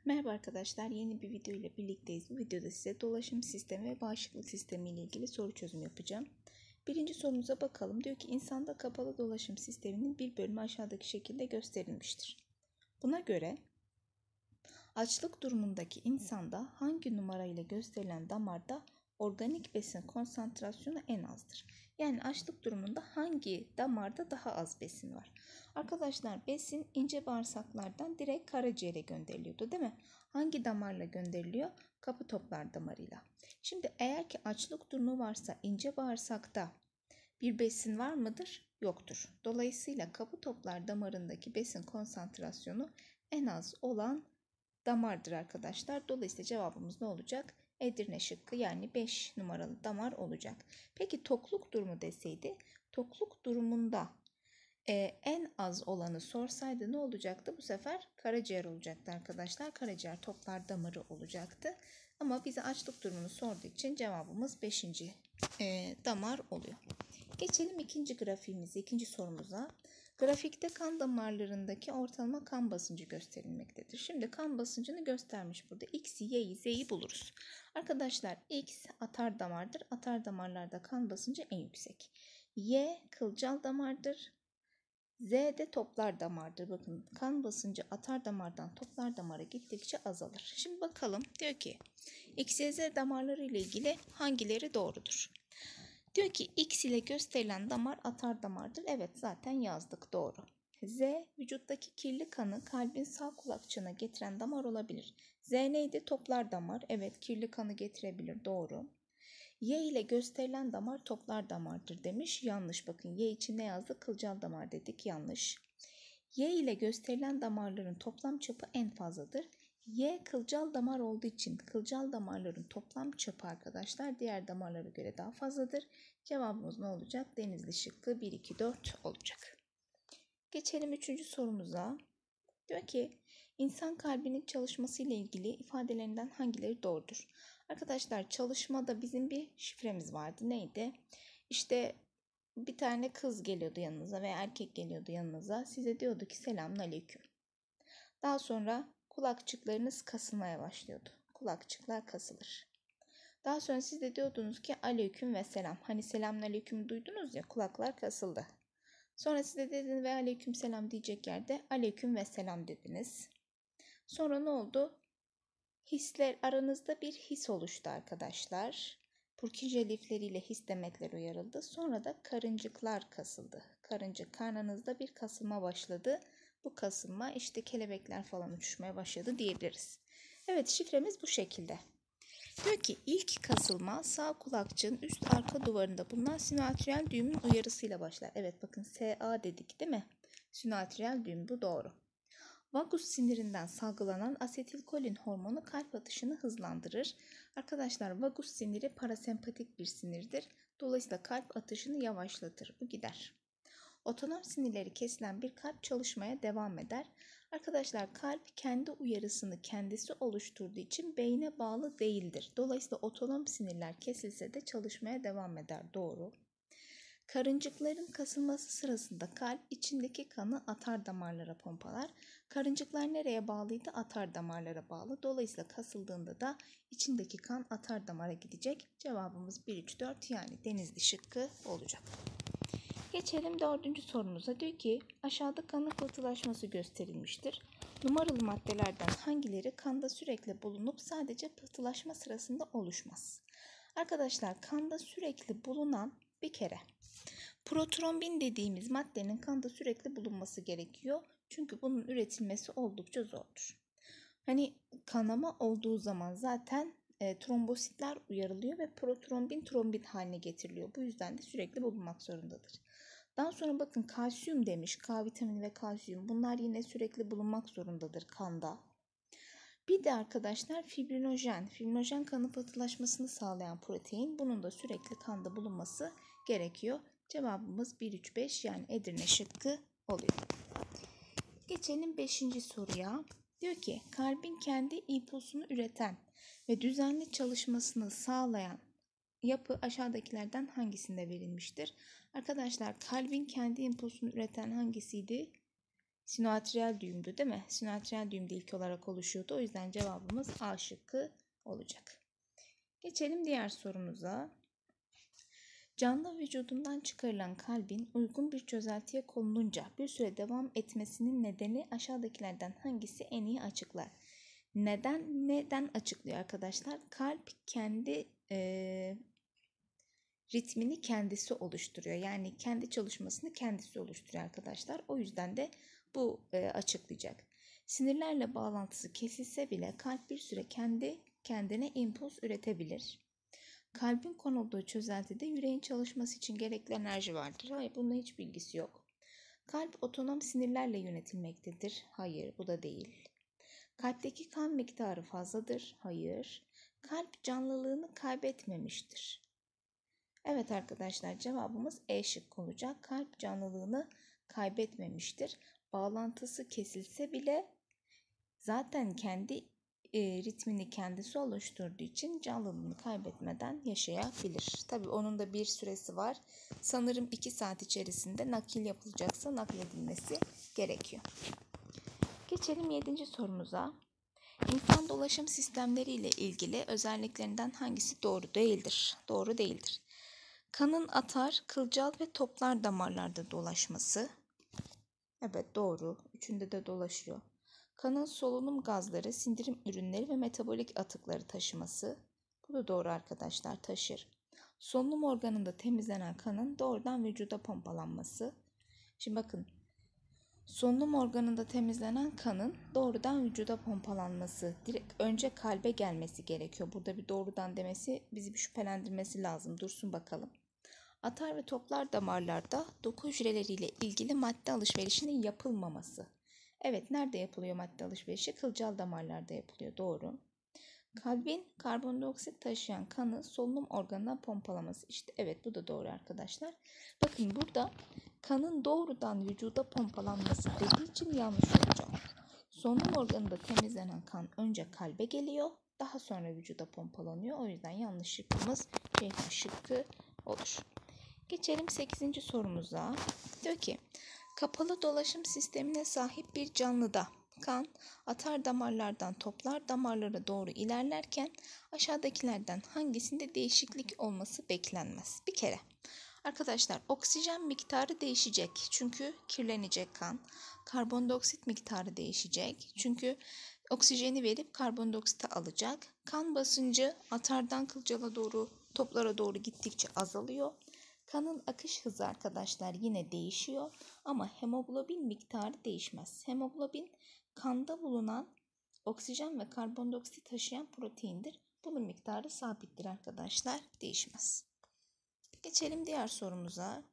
Merhaba arkadaşlar, yeni bir video ile birlikteyiz. Bu videoda size dolaşım sistemi ve bağışıklık sistemi ile ilgili soru çözümü yapacağım. Birinci sorumuza bakalım. Diyor ki insanda kapalı dolaşım sisteminin bir bölümü aşağıdaki şekilde gösterilmiştir. Buna göre açlık durumundaki insanda hangi numara ile gösterilen damarda organik besin konsantrasyonu en azdır? Yani açlık durumunda hangi damarda daha az besin var? Arkadaşlar besin ince bağırsaklardan direkt karaciğere gönderiliyordu, değil mi? Hangi damarla gönderiliyor? Kapı toplar damarıyla. Şimdi eğer ki açlık durumu varsa ince bağırsakta bir besin var mıdır? Yoktur. Dolayısıyla kapı toplar damarındaki besin konsantrasyonu en az olan damardır arkadaşlar. Dolayısıyla cevabımız ne olacak? Edirne şıkkı, yani 5 numaralı damar olacak. Peki tokluk durumu deseydi, tokluk durumunda en az olanı sorsaydı ne olacaktı? Bu sefer karaciğer olacaktı arkadaşlar. Karaciğer toplar damarı olacaktı. Ama bize açlık durumunu sorduğu için cevabımız 5. damar oluyor. Geçelim ikinci grafiğimize, ikinci sorumuza. Grafikte kan damarlarındaki ortalama kan basıncı gösterilmektedir. Şimdi kan basıncını göstermiş burada. X'i, Y'yi, Z'yi buluruz. Arkadaşlar X atar damardır. Atar damarlarda kan basıncı en yüksek. Y kılcal damardır. Z de toplar damardır. Bakın kan basıncı atar damardan toplar damara gittikçe azalır. Şimdi bakalım, diyor ki X, Y, Z damarları ile ilgili hangileri doğrudur? Diyor ki X ile gösterilen damar atar damardır. Evet, zaten yazdık, doğru. Z vücuttaki kirli kanı kalbin sağ kulakçığına getiren damar olabilir. Z neydi? Toplar damar. Evet, kirli kanı getirebilir, doğru. Y ile gösterilen damar toplar damardır demiş. Yanlış, bakın Y için ne yazdık? Kılcal damar dedik, yanlış. Y ile gösterilen damarların toplam çapı en fazladır. Y kılcal damar olduğu için kılcal damarların toplam çapı arkadaşlar diğer damarlara göre daha fazladır. Cevabımız ne olacak? Denizli şıkkı 1, 2, 4 olacak. Geçelim 3. sorumuza. Diyor ki insan kalbinin çalışması ile ilgili ifadelerinden hangileri doğrudur? Arkadaşlar çalışmada bizim bir şifremiz vardı. Neydi? İşte bir tane kız geliyordu yanınıza veya erkek geliyordu yanınıza. Size diyordu ki selamünaleyküm. Daha sonra kulakçıklarınız kasılmaya başlıyordu. Kulakçıklar kasılır. Daha sonra siz de diyordunuz ki aleyküm ve selam. Hani selamünaleyküm duydunuz ya, kulaklar kasıldı. Sonra siz de dediniz ve aleyküm selam diyecek yerde aleyküm ve selam dediniz. Sonra ne oldu? Hisler aranızda bir his oluştu arkadaşlar. Purkinje lifleriyle his demetler uyarıldı. Sonra da karıncıklar kasıldı. Karnınızda bir kasılma başladı. Bu kasılma işte kelebekler falan uçuşmaya başladı diyebiliriz. Evet, şifremiz bu şekilde. Diyor ki ilk kasılma sağ kulakçığın üst arka duvarında bulunan sinüatriyal düğümün uyarısıyla başlar. Evet, bakın SA dedik değil mi? Sinüatriyal düğüm, bu doğru. Vagus sinirinden salgılanan asetilkolin hormonu kalp atışını hızlandırır. Arkadaşlar vagus siniri parasempatik bir sinirdir. Dolayısıyla kalp atışını yavaşlatır. Bu gider. Otonom sinirleri kesilen bir kalp çalışmaya devam eder. Arkadaşlar kalp kendi uyarısını kendisi oluşturduğu için beyne bağlı değildir. Dolayısıyla otonom sinirler kesilse de çalışmaya devam eder. Doğru. Karıncıkların kasılması sırasında kalp içindeki kanı atar damarlara pompalar. Karıncıklar nereye bağlıydı? Atar damarlara bağlı. Dolayısıyla kasıldığında da içindeki kan atar damara gidecek. Cevabımız 1, 3, 4, yani Denizli şıkkı olacak. Geçelim 4. sorumuza. Diyor ki aşağıda kanın pıhtılaşması gösterilmiştir. Numaralı maddelerden hangileri kanda sürekli bulunup sadece pıhtılaşma sırasında oluşmaz? Arkadaşlar kanda sürekli bulunan bir kere protrombin dediğimiz maddenin kanda sürekli bulunması gerekiyor. Çünkü bunun üretilmesi oldukça zordur. Hani kanama olduğu zaman zaten trombositler uyarılıyor ve protrombin trombin haline getiriliyor. Bu yüzden de sürekli bulunmak zorundadır. Daha sonra bakın kalsiyum demiş. K vitamini ve kalsiyum. Bunlar yine sürekli bulunmak zorundadır kanda. Bir de arkadaşlar fibrinojen. Fibrinojen kanın pıhtılaşmasını sağlayan protein. Bunun da sürekli kanda bulunması gerekiyor. Cevabımız 1, 3, 5, yani Edirne şıkkı oluyor. Geçelim 5. soruya. Diyor ki kalbin kendi impulsunu üreten ve düzenli çalışmasını sağlayan yapı aşağıdakilerden hangisinde verilmiştir? Arkadaşlar kalbin kendi impulsunu üreten hangisiydi? Sinoatrial düğümdü değil mi? Sinoatrial düğümde ilk olarak oluşuyordu. O yüzden cevabımız A şıkkı olacak. Geçelim diğer sorumuza. Canlı vücudundan çıkarılan kalbin uygun bir çözeltiye konulunca bir süre devam etmesinin nedeni aşağıdakilerden hangisi en iyi açıklar? Neden açıklıyor arkadaşlar? Kalp kendi ritmini kendisi oluşturuyor. Yani kendi çalışmasını kendisi oluşturuyor arkadaşlar. O yüzden de bu açıklayacak. Sinirlerle bağlantısı kesilse bile kalp bir süre kendi kendine impuls üretebilir. Kalbin konulduğu çözeltide yüreğin çalışması için gerekli enerji vardır. Hayır, bununla hiç bilgisi yok. Kalp otonom sinirlerle yönetilmektedir. Hayır, bu da değil. Kalpteki kan miktarı fazladır. Hayır. Kalp canlılığını kaybetmemiştir. Evet arkadaşlar, cevabımız E şıkkı olacak. Kalp canlılığını kaybetmemiştir. Bağlantısı kesilse bile zaten kendi ritmini kendisi oluşturduğu için canlılığını kaybetmeden yaşayabilir. Tabii onun da bir süresi var. Sanırım 2 saat içerisinde nakil yapılacaksa nakledilmesi gerekiyor. Geçelim 7. sorumuza. İnsan dolaşım sistemleri ile ilgili özelliklerinden hangisi doğru değildir? Doğru değildir. Kanın atar, kılcal ve toplar damarlarda dolaşması. Evet, doğru. Üçünde de dolaşıyor. Kanın solunum gazları, sindirim ürünleri ve metabolik atıkları taşıması. Bu da doğru arkadaşlar, taşır. Solunum organında temizlenen kanın doğrudan vücuda pompalanması. Şimdi bakın. Solunum organında temizlenen kanın doğrudan vücuda pompalanması, direkt önce kalbe gelmesi gerekiyor. Burada bir doğrudan demesi bizi bir şüphelendirmesi lazım. Dursun bakalım. Atar ve toplar damarlarda doku hücreleriyle ilgili madde alışverişinin yapılmaması. Evet, nerede yapılıyor madde alışverişi? Kılcal damarlarda yapılıyor. Doğru. Kalbin karbondioksit taşıyan kanı solunum organına pompalaması. İşte evet, bu da doğru arkadaşlar. Bakın burada kanın doğrudan vücuda pompalanması dediği için yanlış olacak. Solunum organında temizlenen kan önce kalbe geliyor, daha sonra vücuda pompalanıyor. O yüzden yanlış şıkkımız Ceyhan şıkkı olur. Geçelim 8. sorumuza. Diyor ki, kapalı dolaşım sistemine sahip bir canlıda kan atar damarlardan toplar damarlara doğru ilerlerken aşağıdakilerden hangisinde değişiklik olması beklenmez? Bir kere arkadaşlar, oksijen miktarı değişecek çünkü kirlenecek kan. Karbondioksit miktarı değişecek çünkü oksijeni verip karbondioksiti alacak. Kan basıncı atardan kılcala doğru, toplara doğru gittikçe azalıyor. Kanın akış hızı arkadaşlar yine değişiyor ama hemoglobin miktarı değişmez. Hemoglobin kanda bulunan oksijen ve karbondioksit taşıyan proteindir. Bunun miktarı sabittir arkadaşlar, değişmez. Geçelim diğer sorumuza.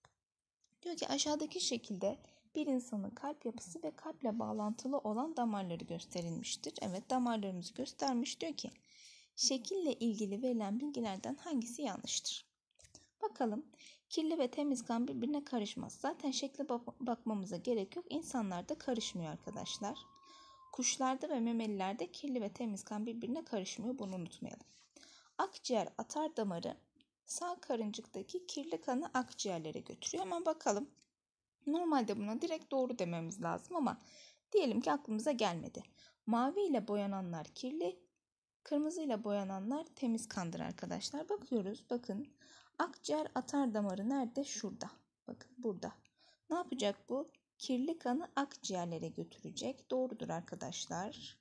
Diyor ki aşağıdaki şekilde bir insanın kalp yapısı ve kalple bağlantılı olan damarları gösterilmiştir. Evet, damarlarımızı göstermiş. Diyor ki şekille ilgili verilen bilgilerden hangisi yanlıştır? Bakalım. Kirli ve temiz kan birbirine karışmaz. Zaten şekle bakmamıza gerek yok. İnsanlarda karışmıyor arkadaşlar. Kuşlarda ve memelilerde kirli ve temiz kan birbirine karışmıyor. Bunu unutmayalım. Akciğer atar damarı sağ karıncıktaki kirli kanı akciğerlere götürüyor. Hemen bakalım. Normalde buna direkt doğru dememiz lazım ama diyelim ki aklımıza gelmedi. Mavi ile boyananlar kirli, kırmızı ile boyananlar temiz kandır arkadaşlar. Bakıyoruz. Bakın. Akciğer atar damarı nerede? Şurada. Bakın burada. Ne yapacak bu? Kirli kanı akciğerlere götürecek. Doğrudur arkadaşlar.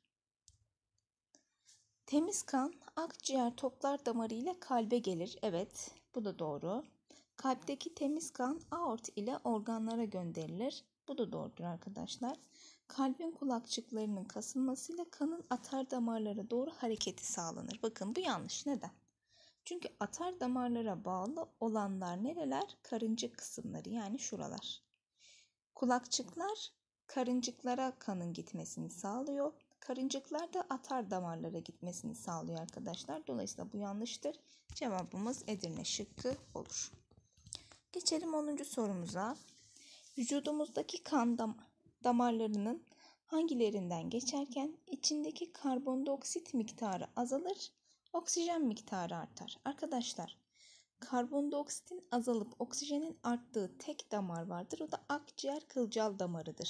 Temiz kan akciğer toplar damarı ile kalbe gelir. Evet, bu da doğru. Kalpteki temiz kan aort ile organlara gönderilir. Bu da doğrudur arkadaşlar. Kalbin kulakçıklarının kasılmasıyla kanın atar damarlara doğru hareketi sağlanır. Bakın bu yanlış. Neden? Çünkü atar damarlara bağlı olanlar nereler? Karıncık kısımları, yani şuralar. Kulakçıklar karıncıklara kanın gitmesini sağlıyor. Karıncıklar da atar damarlara gitmesini sağlıyor arkadaşlar. Dolayısıyla bu yanlıştır. Cevabımız Edirne şıkkı olur. Geçelim 10. sorumuza. Vücudumuzdaki kan damarlarının hangilerinden geçerken içindeki karbondioksit miktarı azalır, oksijen miktarı artar? Arkadaşlar, karbondioksitin azalıp oksijenin arttığı tek damar vardır. O da akciğer kılcal damarıdır.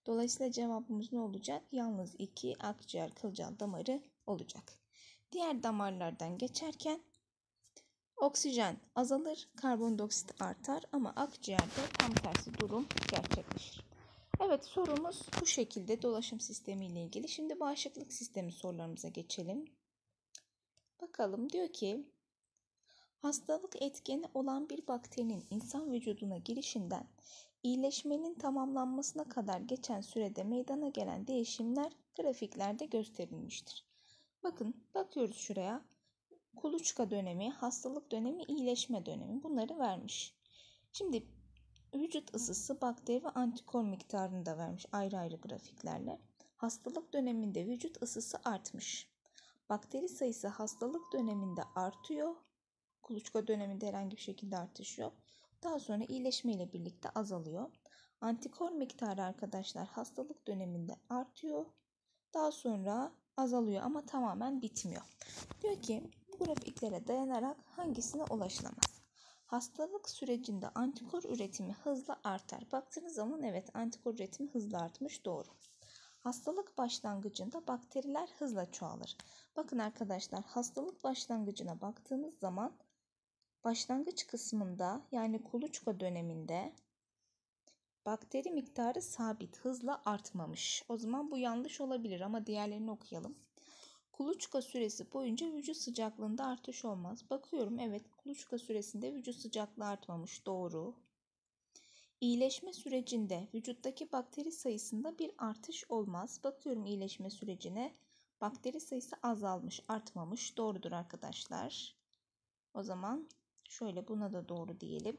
Dolayısıyla cevabımız ne olacak? Yalnız 2 akciğer kılcal damarı olacak. Diğer damarlardan geçerken oksijen azalır, karbondioksit artar ama akciğerde tam tersi durum gerçekleşir. Evet, sorumuz bu şekilde dolaşım sistemi ile ilgili. Şimdi bağışıklık sistemi sorularımıza geçelim. Bakalım, diyor ki hastalık etkeni olan bir bakterinin insan vücuduna girişinden iyileşmenin tamamlanmasına kadar geçen sürede meydana gelen değişimler grafiklerde gösterilmiştir. Bakın, bakıyoruz şuraya. Kuluçka dönemi, hastalık dönemi, iyileşme dönemi, bunları vermiş. Şimdi vücut ısısı, bakteri ve antikor miktarını da vermiş ayrı ayrı grafiklerle. Hastalık döneminde vücut ısısı artmış. Bakteri sayısı hastalık döneminde artıyor. Kuluçka döneminde herhangi bir şekilde artış yok. Daha sonra iyileşme ile birlikte azalıyor. Antikor miktarı arkadaşlar hastalık döneminde artıyor. Daha sonra azalıyor ama tamamen bitmiyor. Diyor ki bu grafiklere dayanarak hangisine ulaşılamaz? Hastalık sürecinde antikor üretimi hızla artar. Baktığınız zaman evet, antikor üretimi hızla artmış, doğru. Hastalık başlangıcında bakteriler hızla çoğalır. Bakın arkadaşlar, hastalık başlangıcına baktığımız zaman başlangıç kısmında, yani kuluçka döneminde bakteri miktarı sabit, hızla artmamış. O zaman bu yanlış olabilir ama diğerlerini okuyalım. Kuluçka süresi boyunca vücut sıcaklığında artış olmaz. Bakıyorum, evet, kuluçka süresinde vücut sıcaklığı artmamış, doğru. İyileşme sürecinde vücuttaki bakteri sayısında bir artış olmaz. Bakıyorum iyileşme sürecine, bakteri sayısı azalmış, artmamış, doğrudur arkadaşlar. O zaman şöyle, buna da doğru diyelim.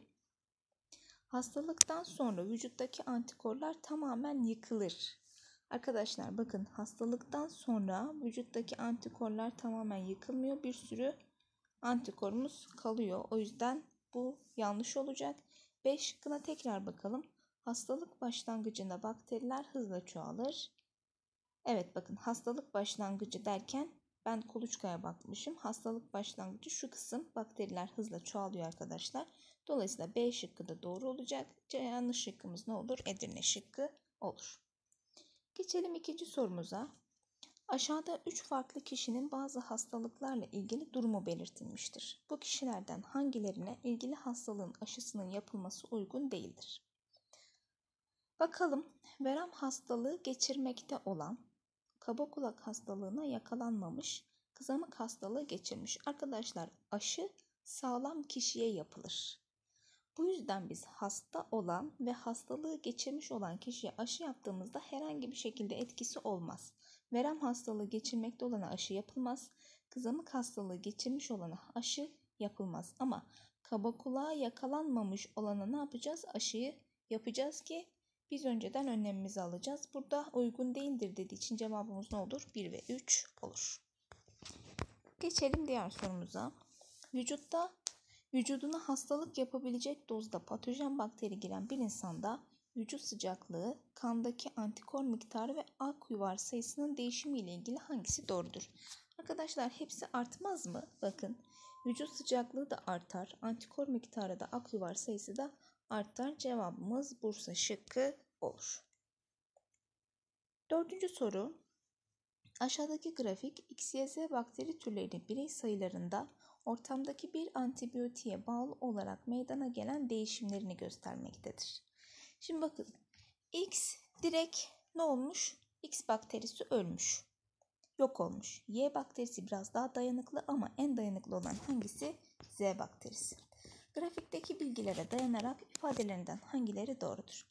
Hastalıktan sonra vücuttaki antikorlar tamamen yıkılır. Arkadaşlar bakın, hastalıktan sonra vücuttaki antikorlar tamamen yıkılmıyor. Bir sürü antikorumuz kalıyor. O yüzden bu yanlış olacak. B şıkkına tekrar bakalım. Hastalık başlangıcında bakteriler hızla çoğalır. Evet, bakın, hastalık başlangıcı derken ben kuluçkaya bakmışım. Hastalık başlangıcı şu kısım, bakteriler hızla çoğalıyor arkadaşlar. Dolayısıyla B şıkkı da doğru olacak. Yanlış şıkkımız ne olur? Edirne şıkkı olur. Geçelim ikinci sorumuza. Aşağıda 3 farklı kişinin bazı hastalıklarla ilgili durumu belirtilmiştir. Bu kişilerden hangilerine ilgili hastalığın aşısının yapılması uygun değildir? Bakalım, verem hastalığı geçirmekte olan, kaba kulak hastalığına yakalanmamış, kızamık hastalığı geçirmiş. Arkadaşlar, aşı sağlam kişiye yapılır. Bu yüzden biz hasta olan ve hastalığı geçirmiş olan kişiye aşı yaptığımızda herhangi bir şekilde etkisi olmaz. Verem hastalığı geçirmekte olana aşı yapılmaz. Kızamık hastalığı geçirmiş olana aşı yapılmaz. Ama kaba kulağa yakalanmamış olana ne yapacağız? Aşıyı yapacağız ki biz önceden önlemimizi alacağız. Burada uygun değildir dediği için cevabımız ne olur? 1 ve 3 olur. Geçelim diğer sorumuza. Vücuduna hastalık yapabilecek dozda patojen bakteri giren bir insanda vücut sıcaklığı, kandaki antikor miktarı ve ak yuvar sayısının değişimi ile ilgili hangisi doğrudur? Arkadaşlar, hepsi artmaz mı? Bakın, vücut sıcaklığı da artar, antikor miktarı da, ak yuvar sayısı da artar. Cevabımız Bursa şıkkı olur. Dördüncü soru. Aşağıdaki grafik XYZ bakteri türlerinin birey sayılarında ortamdaki bir antibiyotiğe bağlı olarak meydana gelen değişimlerini göstermektedir. Şimdi bakın, X direkt ne olmuş? X bakterisi ölmüş, yok olmuş. Y bakterisi biraz daha dayanıklı ama en dayanıklı olan hangisi? Z bakterisi. Grafikteki bilgilere dayanarak ifadelerinden hangileri doğrudur?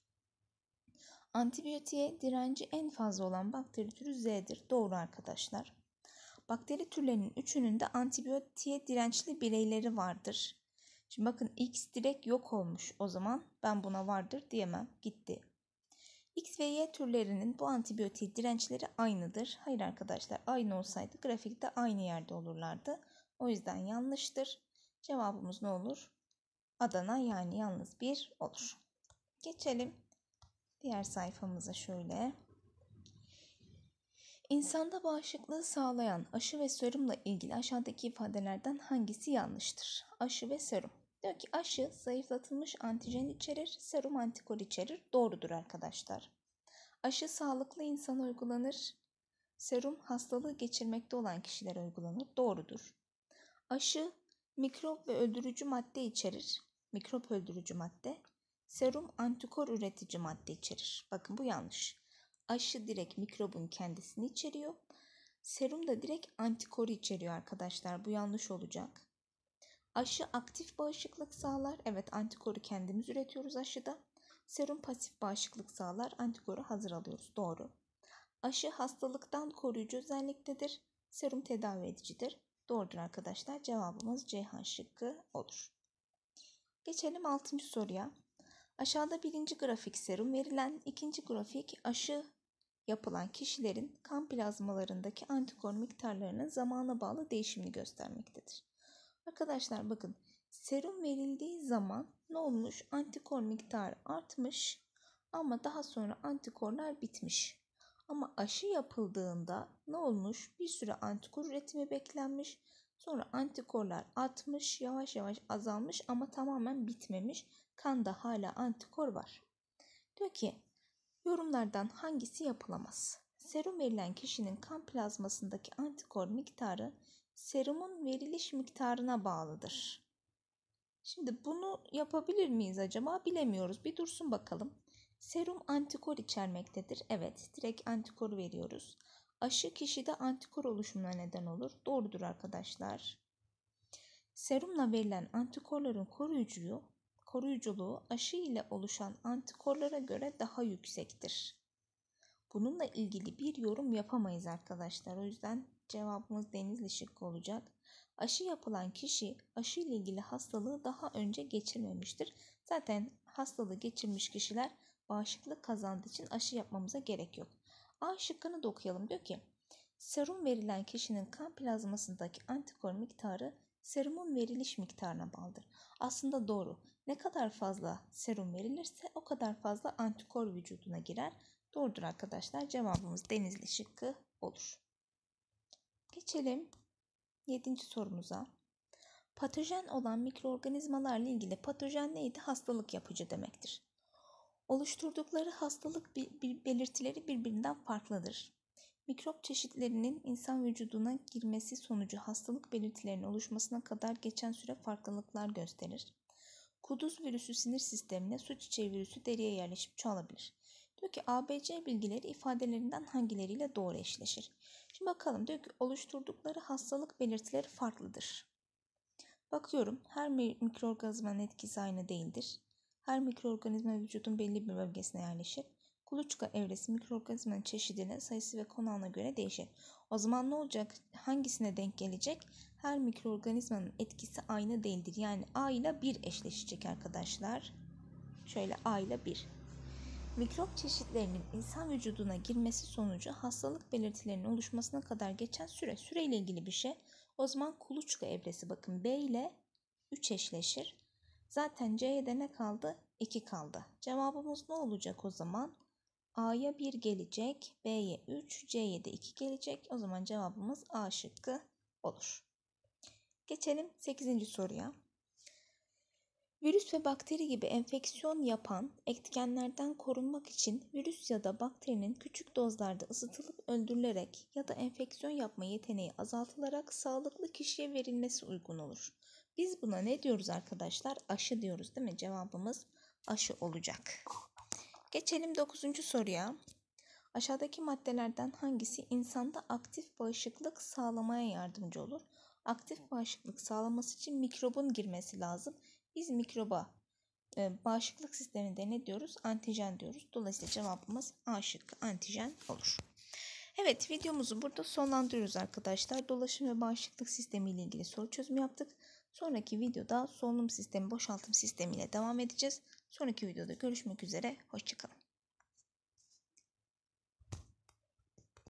Antibiyotiğe direnci en fazla olan bakteri türü Z'dir. Doğru arkadaşlar. Bakteri türlerinin üçünün de antibiyotiğe dirençli bireyleri vardır. Şimdi bakın, X direkt yok olmuş. O zaman ben buna vardır diyemem. Gitti. X ve Y türlerinin bu antibiyotiğe dirençleri aynıdır. Hayır arkadaşlar, aynı olsaydı grafikte aynı yerde olurlardı. O yüzden yanlıştır. Cevabımız ne olur? Adana, yani yalnız 1 olur. Geçelim diğer sayfamıza şöyle. İnsanda bağışıklığı sağlayan aşı ve serumla ilgili aşağıdaki ifadelerden hangisi yanlıştır? Aşı ve serum. Diyor ki aşı zayıflatılmış antijen içerir, serum antikor içerir. Doğrudur arkadaşlar. Aşı sağlıklı insana uygulanır. Serum hastalığı geçirmekte olan kişilere uygulanır. Doğrudur. Aşı mikrop ve öldürücü madde içerir. Mikrop öldürücü madde. Serum antikor üretici madde içerir. Bakın bu yanlış. Aşı direkt mikrobun kendisini içeriyor. Serum da direkt antikoru içeriyor arkadaşlar. Bu yanlış olacak. Aşı aktif bağışıklık sağlar. Evet, antikoru kendimiz üretiyoruz aşıda. Serum pasif bağışıklık sağlar. Antikoru hazır alıyoruz. Doğru. Aşı hastalıktan koruyucu özelliktedir. Serum tedavi edicidir. Doğrudur arkadaşlar. Cevabımız Ceyhan şıkkı olur. Geçelim 6. soruya. Aşağıda birinci grafik serum, verilen ikinci grafik aşı yapılan kişilerin kan plazmalarındaki antikor miktarlarının zamana bağlı değişimini göstermektedir. Arkadaşlar bakın, serum verildiği zaman ne olmuş? Antikor miktarı artmış ama daha sonra antikorlar bitmiş. Ama aşı yapıldığında ne olmuş? Bir süre antikor üretimi beklenmiş. Sonra antikorlar artmış, yavaş yavaş azalmış ama tamamen bitmemiş. Kanda hala antikor var. Diyor ki, yorumlardan hangisi yapılamaz? Serum verilen kişinin kan plazmasındaki antikor miktarı serumun veriliş miktarına bağlıdır. Şimdi bunu yapabilir miyiz acaba? Bilemiyoruz. Bir dursun bakalım. Serum antikor içermektedir. Evet, direkt antikor veriyoruz. Aşı kişide antikor oluşumuna neden olur. Doğrudur arkadaşlar. Serumla verilen antikorların koruyuculuğu aşı ile oluşan antikorlara göre daha yüksektir. Bununla ilgili bir yorum yapamayız arkadaşlar. O yüzden cevabımız Denizli şıkkı olacak. Aşı yapılan kişi aşı ile ilgili hastalığı daha önce geçirmemiştir. Zaten hastalığı geçirmiş kişiler bağışıklık kazandığı için aşı yapmamıza gerek yok. A şıkkını da okuyalım. Diyor ki, serum verilen kişinin kan plazmasındaki antikor miktarı serumun veriliş miktarına bağlıdır. Aslında doğru. Ne kadar fazla serum verilirse o kadar fazla antikor vücuduna girer. Doğrudur arkadaşlar. Cevabımız Denizli şıkkı olur. Geçelim 7. sorumuza. Patojen olan mikroorganizmalarla ilgili patojen neydi? Hastalık yapıcı demektir. Oluşturdukları hastalık belirtileri birbirinden farklıdır. Mikrop çeşitlerinin insan vücuduna girmesi sonucu hastalık belirtilerinin oluşmasına kadar geçen süre farklılıklar gösterir. Kuduz virüsü sinir sistemine, su çiçeği virüsü deriye yerleşip çoğalabilir. Diyor ki ABC bilgileri ifadelerinden hangileriyle doğru eşleşir? Şimdi bakalım, diyor ki oluşturdukları hastalık belirtileri farklıdır. Bakıyorum, her mikroorganizmanın etkisi aynı değildir. Her mikroorganizma vücudun belli bir bölgesine yerleşir. Kuluçka evresi mikroorganizmanın çeşidine, sayısı ve konağına göre değişir. O zaman ne olacak? Hangisine denk gelecek? Her mikroorganizmanın etkisi aynı değildir. Yani A ile 1 eşleşecek arkadaşlar. Şöyle A ile 1. Mikrop çeşitlerinin insan vücuduna girmesi sonucu hastalık belirtilerinin oluşmasına kadar geçen süre ile ilgili bir şey. O zaman kuluçka evresi, bakın B ile 3 eşleşir. Zaten C'ye de ne kaldı? 2 kaldı. Cevabımız ne olacak o zaman? A'ya 1 gelecek, B'ye 3, C'ye de 2 gelecek. O zaman cevabımız A şıkkı olur. Geçelim 8. soruya. Virüs ve bakteri gibi enfeksiyon yapan etkenlerden korunmak için virüs ya da bakterinin küçük dozlarda ısıtılıp öldürülerek ya da enfeksiyon yapma yeteneği azaltılarak sağlıklı kişiye verilmesi uygun olur. Biz buna ne diyoruz arkadaşlar? Aşı diyoruz, değil mi? Cevabımız aşı olacak. Geçelim 9. soruya. Aşağıdaki maddelerden hangisi insanda aktif bağışıklık sağlamaya yardımcı olur? Aktif bağışıklık sağlaması için mikrobun girmesi lazım. Biz mikroba bağışıklık sisteminde ne diyoruz? Antijen diyoruz. Dolayısıyla cevabımız A şıkkı, antijen olur. Evet, videomuzu burada sonlandırıyoruz arkadaşlar. Dolaşım ve bağışıklık sistemi ile ilgili soru çözümü yaptık. Sonraki videoda solunum sistemi, boşaltım sistemi ile devam edeceğiz. Sonraki videoda görüşmek üzere. Hoşçakalın.